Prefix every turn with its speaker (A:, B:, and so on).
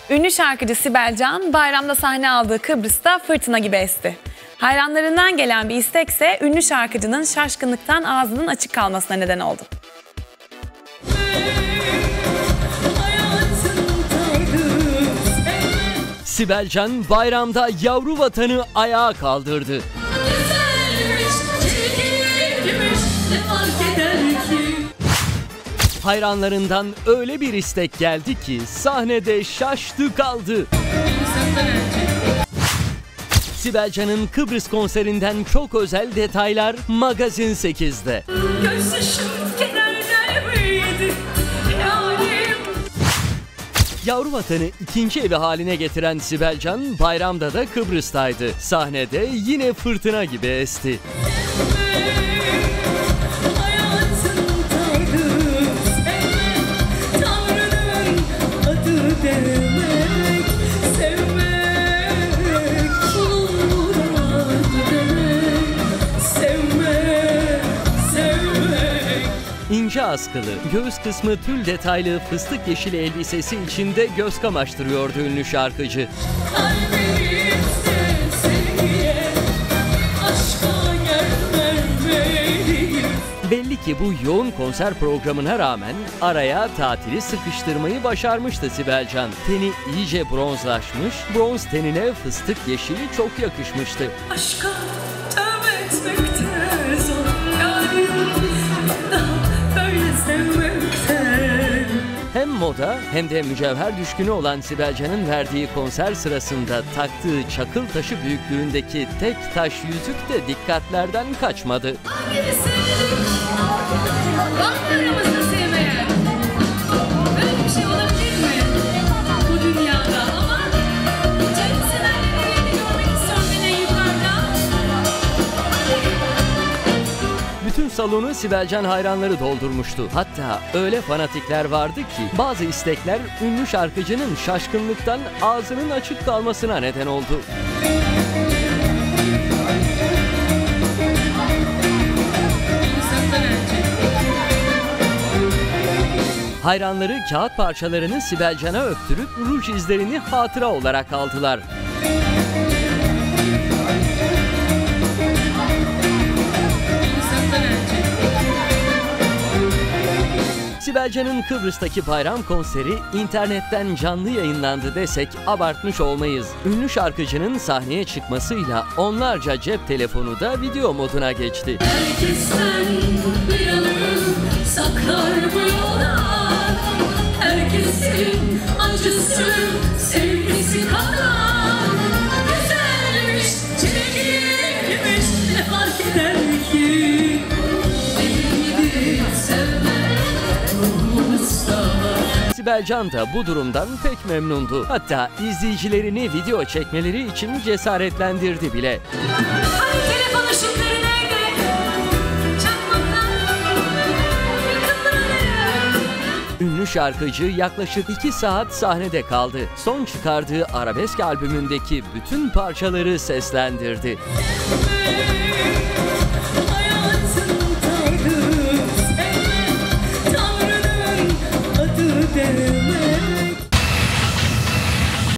A: Ünlü şarkıcı Sibel Can, bayramda sahne aldığı Kıbrıs'ta fırtına gibi esti. Hayranlarından gelen bir istekse ünlü şarkıcının şaşkınlıktan ağzının açık kalmasına neden oldu.
B: Sibel Can bayramda yavru vatanı ayağa kaldırdı. Hayranlarından öyle bir istek geldi ki sahnede şaştı kaldı. Sibel Can'ın Kıbrıs konserinden çok özel detaylar Magazin 8'de. Yavru vatanı ikinci evi haline getiren Sibel Can bayramda da Kıbrıs'taydı. Sahnede yine fırtına gibi esti. İnce askılı, göğüs kısmı tül detaylı fıstık yeşili elbisesi içinde göz kamaştırıyordu ünlü şarkıcı. Belli ki bu yoğun konser programına rağmen araya tatili sıkıştırmayı başarmıştı Sibel Can. Teni iyice bronzlaşmış, bronz tenine fıstık yeşili çok yakışmıştı.
C: Aşka tövbe etmekte zor yani, daha böyle sevmekte.
B: Hem moda hem de mücevher düşkünü olan Sibel Can'ın verdiği konser sırasında taktığı çakıl taşı büyüklüğündeki tek taş yüzük de dikkatlerden kaçmadı. Bütün salonu Sibel Can hayranları doldurmuştu. Hatta öyle fanatikler vardı ki bazı istekler ünlü şarkıcının şaşkınlıktan ağzının açık kalmasına neden oldu. Hayranları kağıt parçalarını Sibel Can'a öptürüp ruj izlerini hatıra olarak aldılar. Sibel Can'ın Kıbrıs'taki bayram konseri internetten canlı yayınlandı desek abartmış olmayız. Ünlü şarkıcının sahneye çıkmasıyla onlarca cep telefonu da video moduna geçti.
C: Herkesten bir anım saklar bu yollar, herkesin acısı sevgisi kadar. Güzelmiş, çirkinmiş, ne fark eder ki? Beni sevmek
B: Sibel Can da bu durumdan pek memnundu. Hatta izleyicilerini video çekmeleri için cesaretlendirdi bile.
C: Ay, telefon ışıkları nerede? Çakmaklar,
B: Ünlü şarkıcı yaklaşık 2 saat sahnede kaldı. Son çıkardığı arabesk albümündeki bütün parçaları seslendirdi.
C: yakınlar.